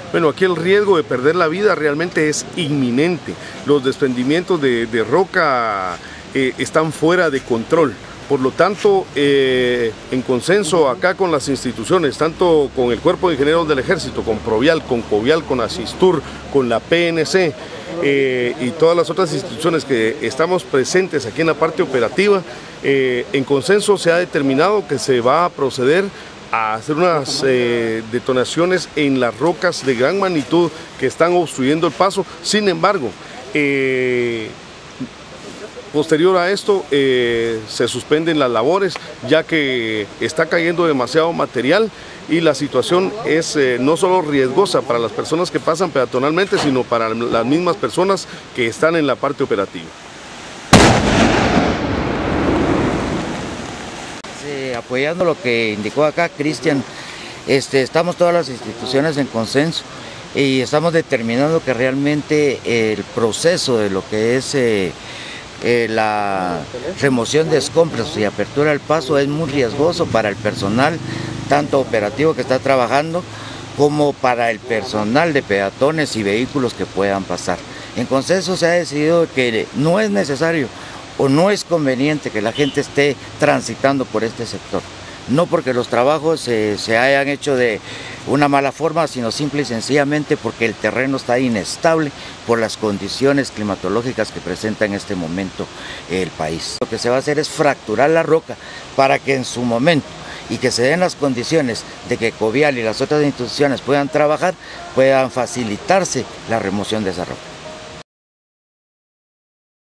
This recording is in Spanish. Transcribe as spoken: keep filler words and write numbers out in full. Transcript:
Bueno, aquí el riesgo de perder la vida realmente es inminente. Los desprendimientos de, de roca eh, están fuera de control. Por lo tanto, eh, en consenso acá con las instituciones, tanto con el Cuerpo de Ingenieros del Ejército, con Provial, con Covial, con Asistur, con la P N C eh, y todas las otras instituciones que estamos presentes aquí en la parte operativa, eh, en consenso se ha determinado que se va a proceder a hacer unas eh, detonaciones en las rocas de gran magnitud que están obstruyendo el paso. Sin embargo, eh, posterior a esto eh, se suspenden las labores ya que está cayendo demasiado material y la situación es eh, no solo riesgosa para las personas que pasan peatonalmente, sino para las mismas personas que están en la parte operativa. Sí, apoyando lo que indicó acá Cristian, este, estamos todas las instituciones en consenso y estamos determinando que realmente el proceso de lo que es eh, Eh, la remoción de escombros y apertura del paso es muy riesgoso para el personal, tanto operativo que está trabajando, como para el personal de peatones y vehículos que puedan pasar. En consenso se ha decidido que no es necesario o no es conveniente que la gente esté transitando por este sector. No porque los trabajos eh, se hayan hecho de una mala forma, sino simple y sencillamente porque el terreno está inestable por las condiciones climatológicas que presenta en este momento el país. Lo que se va a hacer es fracturar la roca para que en su momento y que se den las condiciones de que Covial y las otras instituciones puedan trabajar, puedan facilitarse la remoción de esa roca.